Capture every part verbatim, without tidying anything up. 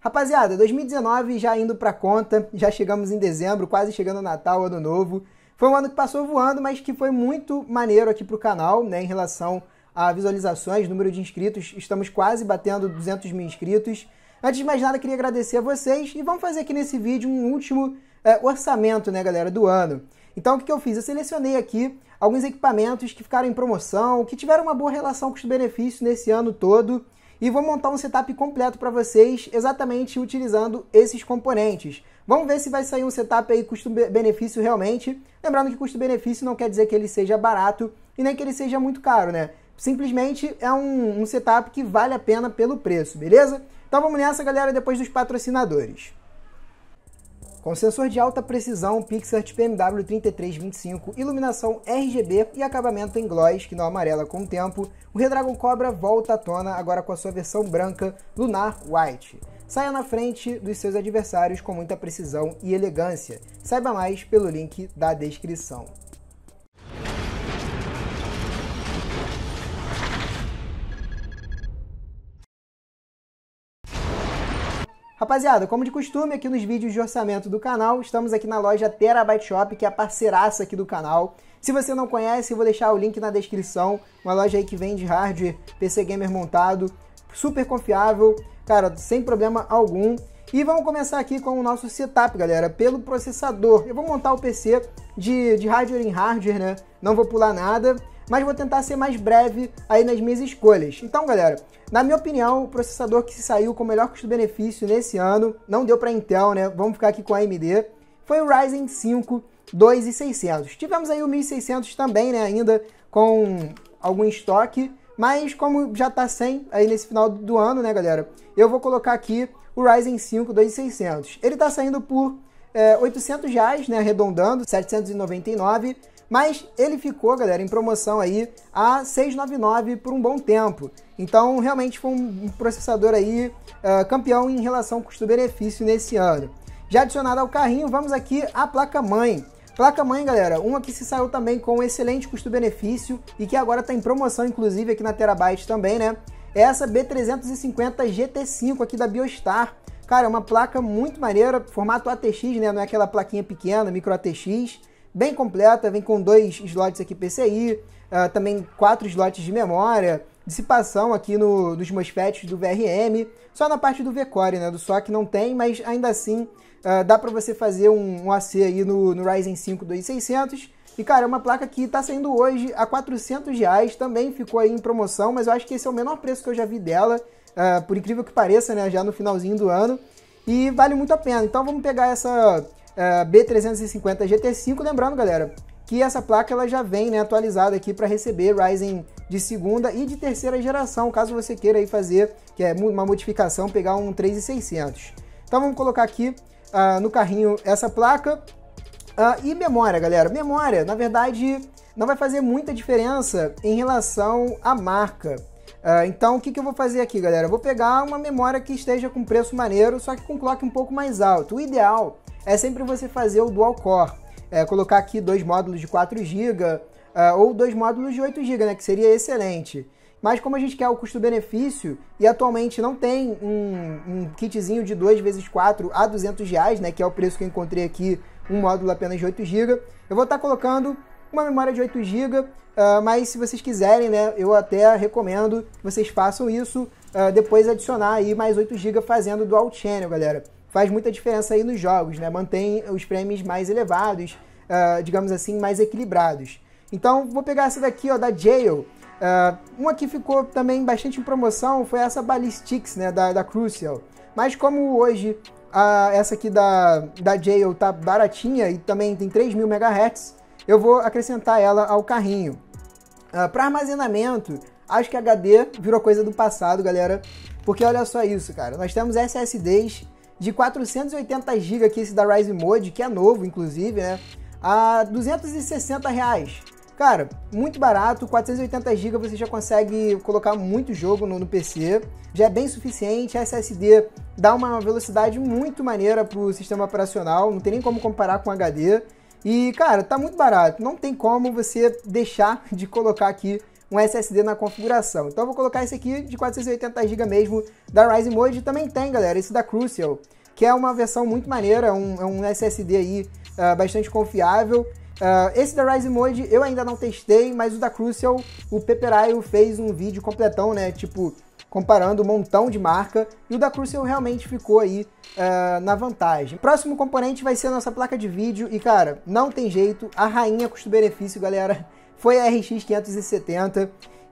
Rapaziada, dois mil e dezenove já indo pra conta, já chegamos em dezembro, quase chegando o Natal, Ano Novo. Foi um ano que passou voando, mas que foi muito maneiro aqui pro canal, né, em relação a visualizações, número de inscritos. Estamos quase batendo duzentos mil inscritos. Antes de mais nada, queria agradecer a vocês e vamos fazer aqui nesse vídeo um último é, orçamento, né, galera, do ano. Então, o que, que eu fiz? Eu selecionei aqui alguns equipamentos que ficaram em promoção, que tiveram uma boa relação custo-benefício nesse ano todo, e vou montar um setup completo para vocês, exatamente utilizando esses componentes. Vamos ver se vai sair um setup aí custo-benefício realmente. Lembrando que custo-benefício não quer dizer que ele seja barato e nem que ele seja muito caro, né? Simplesmente é um, um setup que vale a pena pelo preço, beleza? Então vamos nessa, galera, depois dos patrocinadores. Com sensor de alta precisão, Pixart P M W trinta e três vinte e cinco, iluminação R G B e acabamento em gloss, que não amarela com o tempo, o Redragon Cobra volta à tona agora com a sua versão branca Lunar White. Saia na frente dos seus adversários com muita precisão e elegância. Saiba mais pelo link da descrição. Rapaziada, como de costume, aqui nos vídeos de orçamento do canal, estamos aqui na loja Terabyte Shop, que é a parceiraça aqui do canal. Se você não conhece, eu vou deixar o link na descrição. Uma loja aí que vende hardware, P C Gamer montado, super confiável, cara, sem problema algum. E vamos começar aqui com o nosso setup, galera, pelo processador. Eu vou montar o P C de, de hardware em hardware, né? Não vou pular nada, mas vou tentar ser mais breve aí nas minhas escolhas. Então, galera, na minha opinião, o processador que saiu com o melhor custo-benefício nesse ano, não deu para Intel, né? Vamos ficar aqui com a A M D, foi o Ryzen cinco dois mil e seiscentos. Tivemos aí o mil e seiscentos também, né? Ainda com algum estoque, mas como já tá sem aí nesse final do ano, né, galera? Eu vou colocar aqui o Ryzen cinco dois mil e seiscentos. Ele tá saindo por é, oitocentos reais, né? Arredondando, setecentos e noventa e nove. Mas ele ficou, galera, em promoção aí a seiscentos e noventa e nove por um bom tempo. Então, realmente foi um processador aí uh, campeão em relação custo-benefício nesse ano. Já adicionado ao carrinho, vamos aqui à placa-mãe. Placa-mãe, galera, uma que se saiu também com um excelente custo-benefício e que agora está em promoção, inclusive, aqui na Terabyte também, né? É essa B trezentos e cinquenta G T cinco aqui da Biostar. Cara, é uma placa muito maneira, formato A T X, né? Não é aquela plaquinha pequena, micro A T X. Bem completa, vem com dois slots aqui P C I, uh, também quatro slots de memória, dissipação aqui no, nos MOSFETs do V R M, só na parte do V-Core, né, do S O C não tem, mas ainda assim uh, dá para você fazer um, um A C aí no, no Ryzen cinco dois mil e seiscentos, e cara, é uma placa que está saindo hoje a quatrocentos reais, também ficou aí em promoção, mas eu acho que esse é o menor preço que eu já vi dela, uh, por incrível que pareça, né, já no finalzinho do ano, e vale muito a pena. Então vamos pegar essa Uh, B trezentos e cinquenta G T cinco, lembrando, galera, que essa placa ela já vem, né, atualizada aqui para receber Ryzen de segunda e de terceira geração, caso você queira aí fazer, que é uma modificação, pegar um três mil e seiscentos. Então vamos colocar aqui uh, no carrinho essa placa. Uh, e memória, galera, memória, na verdade, não vai fazer muita diferença em relação à marca. Uh, então, o que, que eu vou fazer aqui, galera? Eu vou pegar uma memória que esteja com preço maneiro, só que com clock um pouco mais alto. O ideal é sempre você fazer o dual core, é, colocar aqui dois módulos de quatro gigas uh, ou dois módulos de oito gigas, né, que seria excelente. Mas como a gente quer o custo-benefício e atualmente não tem um, um kitzinho de dois vezes quatro a duzentos reais, né, que é o preço que eu encontrei aqui, um módulo apenas de oito gigas, eu vou estar colocando uma memória de oito gigas, uh, mas se vocês quiserem, né, eu até recomendo que vocês façam isso, uh, depois adicionar aí mais oito gigas fazendo dual channel, galera. Faz muita diferença aí nos jogos, né? Mantém os frames mais elevados, uh, digamos assim, mais equilibrados. Então, vou pegar essa daqui, ó, da Jail. Uh, uma que ficou também bastante em promoção foi essa Ballistics, né, da, da Crucial. Mas como hoje uh, essa aqui da, da Jail tá baratinha e também tem três mil megahertz, eu vou acrescentar ela ao carrinho. Uh, Para armazenamento, acho que H D virou coisa do passado, galera. Porque olha só isso, cara. Nós temos S S Ds de quatrocentos e oitenta gigas aqui, esse da Ryzen Mode, que é novo, inclusive, né? A duzentos e sessenta reais. Cara, muito barato, quatrocentos e oitenta gigas você já consegue colocar muito jogo no, no P C. Já é bem suficiente, a S S D dá uma velocidade muito maneira pro sistema operacional, não tem nem como comparar com H D. E, cara, tá muito barato, não tem como você deixar de colocar aqui um S S D na configuração. Então eu vou colocar esse aqui de quatrocentos e oitenta gigas mesmo da Ryzen Mode. Também tem, galera, esse da Crucial, que é uma versão muito maneira, um, é um S S D aí uh, bastante confiável. Uh, esse da Ryzen Mode eu ainda não testei, mas o da Crucial, o Peperaio fez um vídeo completão, né, tipo, comparando um montão de marca, e o da Crucial realmente ficou aí uh, na vantagem. Próximo componente vai ser a nossa placa de vídeo, e cara, não tem jeito, a rainha custo-benefício, galera, foi a R X quinhentos e setenta,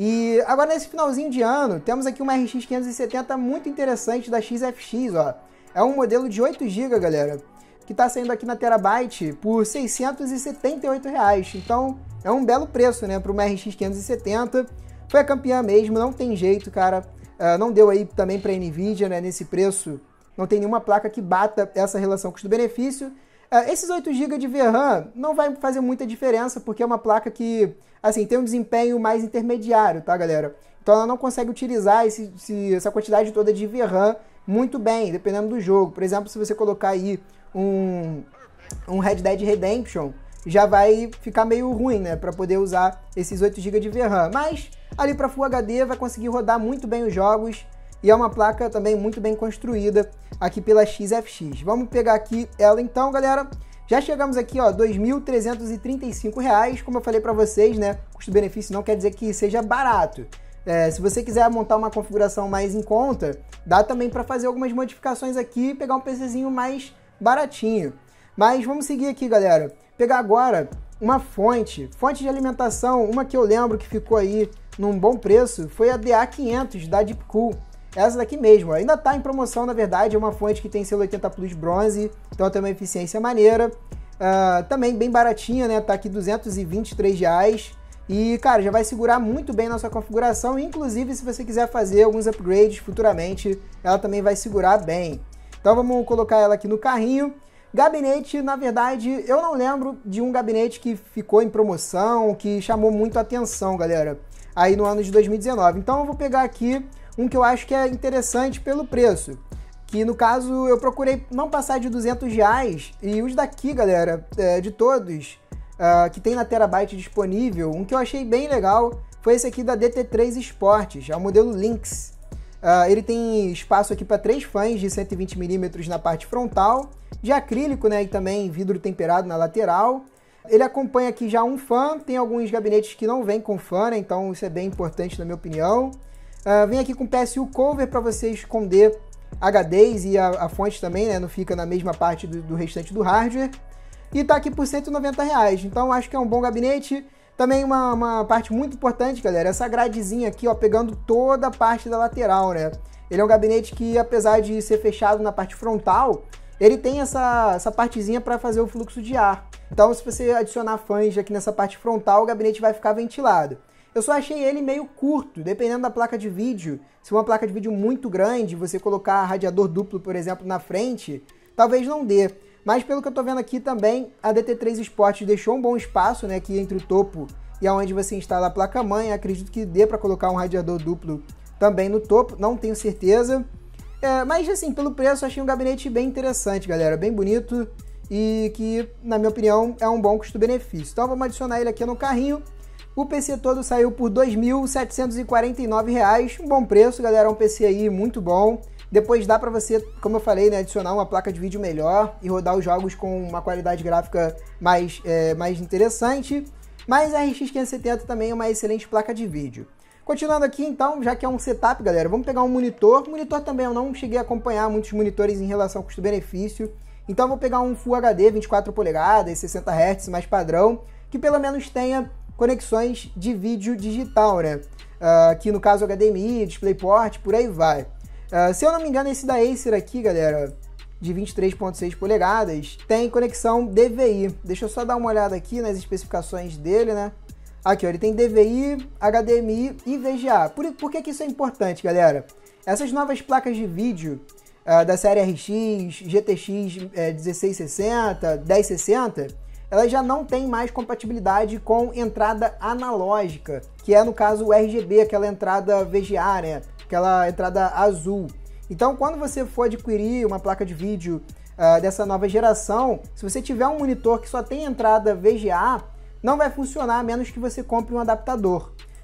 e agora nesse finalzinho de ano, temos aqui uma R X quinhentos e setenta muito interessante da X F X, ó. É um modelo de oito gigas, galera, que tá saindo aqui na Terabyte por seiscentos e setenta e oito reais, então é um belo preço, né, para uma R X quinhentos e setenta, foi a campeã mesmo, não tem jeito, cara, uh, não deu aí também para a Nvidia, né, nesse preço, não tem nenhuma placa que bata essa relação custo-benefício. Uh, esses oito gigas de V RAM não vai fazer muita diferença, porque é uma placa que, assim, tem um desempenho mais intermediário, tá, galera? Então ela não consegue utilizar esse, esse, essa quantidade toda de V RAM muito bem, dependendo do jogo. Por exemplo, se você colocar aí um, um Red Dead Redemption, já vai ficar meio ruim, né, para poder usar esses oito gigas de V RAM. Mas ali para Full H D vai conseguir rodar muito bem os jogos, e é uma placa também muito bem construída aqui pela X F X. Vamos pegar aqui ela então, galera. Já chegamos aqui, ó, dois mil trezentos e trinta e cinco reais, como eu falei para vocês, né? Custo-benefício não quer dizer que seja barato. É, se você quiser montar uma configuração mais em conta, dá também para fazer algumas modificações aqui e pegar um PCzinho mais baratinho. Mas vamos seguir aqui, galera. Pegar agora uma fonte, fonte de alimentação, uma que eu lembro que ficou aí num bom preço, foi a D A quinhentos da Deepcool. Essa daqui mesmo, ainda está em promoção, na verdade, é uma fonte que tem selo oitenta Plus bronze, então tem uma eficiência maneira, uh, também bem baratinha, né, tá aqui duzentos e vinte e três reais, e cara, já vai segurar muito bem na sua configuração, inclusive se você quiser fazer alguns upgrades futuramente, ela também vai segurar bem. Então vamos colocar ela aqui no carrinho. Gabinete, na verdade, eu não lembro de um gabinete que ficou em promoção, que chamou muito a atenção, galera, aí no ano de dois mil e dezenove, então eu vou pegar aqui um que eu acho que é interessante pelo preço, que no caso eu procurei não passar de duzentos reais, e os daqui, galera, é, de todos, uh, que tem na Terabyte disponível, um que eu achei bem legal foi esse aqui da D T três Sports, é o modelo Lynx. Uh, ele tem espaço aqui para três fãs de cento e vinte milímetros na parte frontal, de acrílico, né, e também vidro temperado na lateral. Ele acompanha aqui já um fã, tem alguns gabinetes que não vêm com fã, né, então isso é bem importante na minha opinião. Uh, vem aqui com P S U cover para você esconder H Ds e a, a fonte também, né? Não fica na mesma parte do, do restante do hardware. E tá aqui por cento e noventa reais. Então acho que é um bom gabinete. Também uma, uma parte muito importante, galera, essa gradezinha aqui, ó, pegando toda a parte da lateral, né? Ele é um gabinete que, apesar de ser fechado na parte frontal, ele tem essa, essa partezinha para fazer o fluxo de ar. Então, se você adicionar fãs aqui nessa parte frontal, o gabinete vai ficar ventilado. Eu só achei ele meio curto, dependendo da placa de vídeo. Se uma placa de vídeo muito grande, você colocar radiador duplo, por exemplo, na frente, talvez não dê. Mas pelo que eu tô vendo aqui também, a D T três Sports deixou um bom espaço, né, aqui entre o topo e aonde você instala a placa-mãe. Acredito que dê para colocar um radiador duplo também no topo, não tenho certeza. É, mas assim, pelo preço, achei um gabinete bem interessante, galera, bem bonito e que, na minha opinião, é um bom custo-benefício. Então vamos adicionar ele aqui no carrinho. O P C todo saiu por dois mil setecentos e quarenta e nove reais, um bom preço, galera, é um P C aí muito bom. Depois dá para você, como eu falei, né, adicionar uma placa de vídeo melhor e rodar os jogos com uma qualidade gráfica mais, é, mais interessante. Mas a R X quinhentos e setenta também é uma excelente placa de vídeo. Continuando aqui então, já que é um setup, galera, vamos pegar um monitor. Monitor também eu não cheguei a acompanhar muitos monitores em relação ao custo-benefício. Então eu vou pegar um Full H D vinte e quatro polegadas, sessenta hertz mais padrão, que pelo menos tenha conexões de vídeo digital, né? Uh, aqui no caso H D M I, DisplayPort, por aí vai. Uh, se eu não me engano, esse da Acer aqui, galera, de vinte e três ponto seis polegadas, tem conexão D V I. Deixa eu só dar uma olhada aqui nas especificações dele, né? Aqui, ó, ele tem D V I, H D M I e V G A. Por, por que que isso é importante, galera? Essas novas placas de vídeo uh, da série R X, G T X é, dezesseis sessenta, dez sessenta, elas já não têm mais compatibilidade com entrada analógica, que é, no caso, o R G B, aquela entrada V G A, né? Aquela entrada azul. Então, quando você for adquirir uma placa de vídeo uh, dessa nova geração, se você tiver um monitor que só tem entrada V G A, não vai funcionar a menos que você compre um adaptador.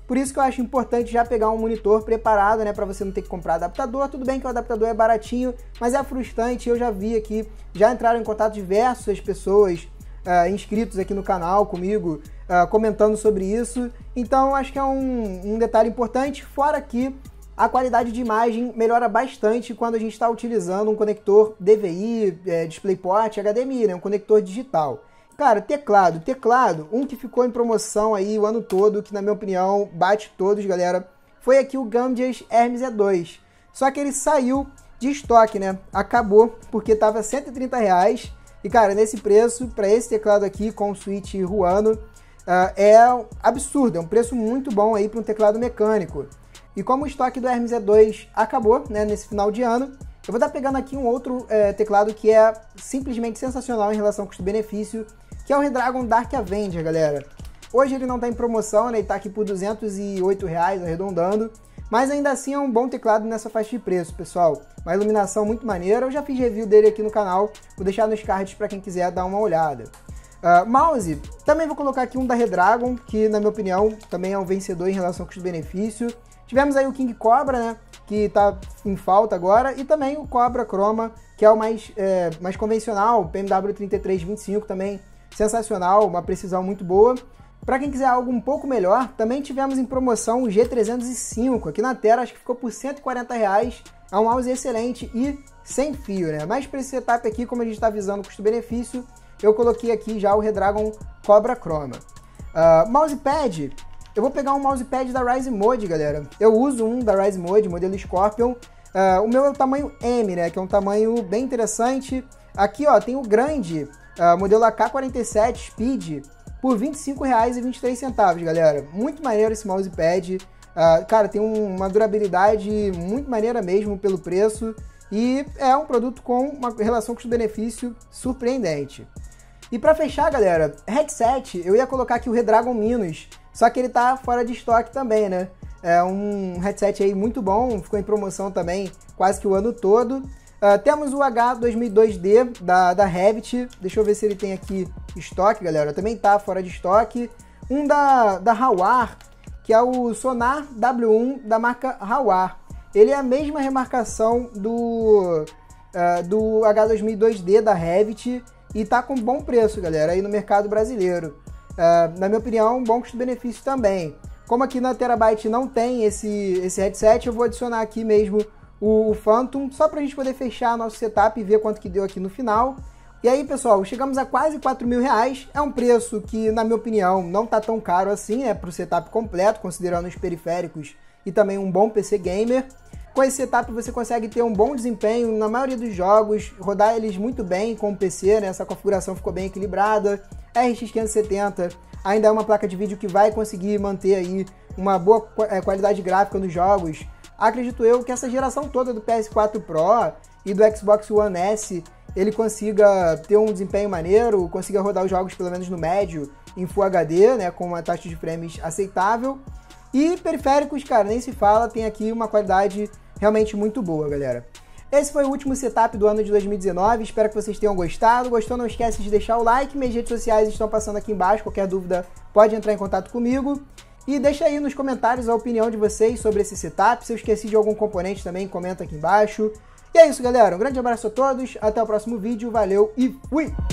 Por isso que eu acho importante já pegar um monitor preparado, né, para você não ter que comprar adaptador. Tudo bem que o adaptador é baratinho, mas é frustrante. Eu já vi aqui, já entraram em contato diversas pessoas uh, inscritos aqui no canal comigo, uh, comentando sobre isso. Então acho que é um, um detalhe importante, fora que a qualidade de imagem melhora bastante quando a gente está utilizando um conector D V I, é, DisplayPort, H D M I, né, um conector digital. Cara, teclado, teclado, um que ficou em promoção aí o ano todo, que na minha opinião bate todos, galera, foi aqui o Gambias Hermes E dois. Só que ele saiu de estoque, né? Acabou, porque tava cento e trinta reais. E, cara, nesse preço, para esse teclado aqui com o switch Ruano, uh, é absurdo, é um preço muito bom aí para um teclado mecânico. E como o estoque do Hermes E dois acabou, né, nesse final de ano, eu vou estar pegando aqui um outro é, teclado que é simplesmente sensacional em relação ao custo-benefício, que é o Redragon Dark Avenger, galera. Hoje ele não está em promoção, né? Ele está aqui por duzentos e oito reais, arredondando. Mas ainda assim é um bom teclado nessa faixa de preço, pessoal. Uma iluminação muito maneira. Eu já fiz review dele aqui no canal. Vou deixar nos cards para quem quiser dar uma olhada. Uh, mouse, também vou colocar aqui um da Redragon, que na minha opinião também é um vencedor em relação ao custo-benefício. Tivemos aí o King Cobra, né? Que está em falta agora. E também o Cobra Chroma, que é o mais, é, mais convencional. O P M W trinta e três vinte e cinco também sensacional, uma precisão muito boa. Para quem quiser algo um pouco melhor, também tivemos em promoção o G trezentos e cinco, aqui na Terra, acho que ficou por cento e quarenta reais, é um mouse excelente e sem fio, né? Mas para esse setup aqui, como a gente está visando o custo-benefício, eu coloquei aqui já o Redragon Cobra Chroma. Uh, mousepad, eu vou pegar um mousepad da Rise Mode, galera. Eu uso um da Rise Mode, modelo Scorpion. Uh, o meu é o tamanho M, né? Que é um tamanho bem interessante. Aqui, ó, tem o grande, uh, modelo A K quarenta e sete Speed, por vinte e cinco reais e vinte e três centavos, galera. Muito maneiro esse mousepad. Uh, cara, tem um, uma durabilidade muito maneira mesmo pelo preço. E é um produto com uma relação custo-benefício surpreendente. E para fechar, galera, headset, eu ia colocar aqui o Redragon Minus, só que ele tá fora de estoque também, né? É um headset aí muito bom, ficou em promoção também quase que o ano todo. Uh, temos o H dois mil e dois D da, da Revit, deixa eu ver se ele tem aqui estoque, galera, também tá fora de estoque. Um da, da Hawar, que é o Sonar W um da marca Hawar. Ele é a mesma remarcação do, uh, do H dois mil e dois D da Revit e tá com bom preço, galera, aí no mercado brasileiro. Uh, na minha opinião, um bom custo-benefício também. Como aqui na Terabyte não tem esse, esse headset, eu vou adicionar aqui mesmo o Phantom, só para a gente poder fechar nosso setup e ver quanto que deu aqui no final. E aí, pessoal, chegamos a quase quatro mil reais. É um preço que, na minha opinião, não tá tão caro assim, é para o setup completo, considerando os periféricos e também um bom P C gamer. Com esse setup você consegue ter um bom desempenho na maioria dos jogos, rodar eles muito bem com o P C, né? Essa configuração ficou bem equilibrada. R X quinhentos e setenta ainda é uma placa de vídeo que vai conseguir manter aí uma boa qualidade gráfica nos jogos. Acredito eu que essa geração toda do P S quatro Pro e do Xbox One S, ele consiga ter um desempenho maneiro, consiga rodar os jogos pelo menos no médio, em Full H D, né, com uma taxa de frames aceitável. E periféricos, cara, nem se fala, tem aqui uma qualidade realmente muito boa, galera. Esse foi o último setup do ano de dois mil e dezenove, espero que vocês tenham gostado. Gostou, não esquece de deixar o like, minhas redes sociais estão passando aqui embaixo, qualquer dúvida pode entrar em contato comigo. E deixa aí nos comentários a opinião de vocês sobre esse setup, se eu esqueci de algum componente também, comenta aqui embaixo. E é isso, galera, um grande abraço a todos, até o próximo vídeo, valeu e fui!